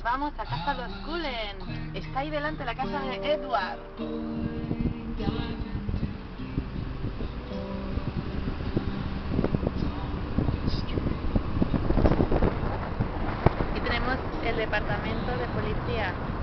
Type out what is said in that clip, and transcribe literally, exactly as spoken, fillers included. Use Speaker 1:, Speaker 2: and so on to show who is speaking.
Speaker 1: vamos a casa de los Cullen. Está ahí delante la casa de Edward. Aquí tenemos el departamento de policía.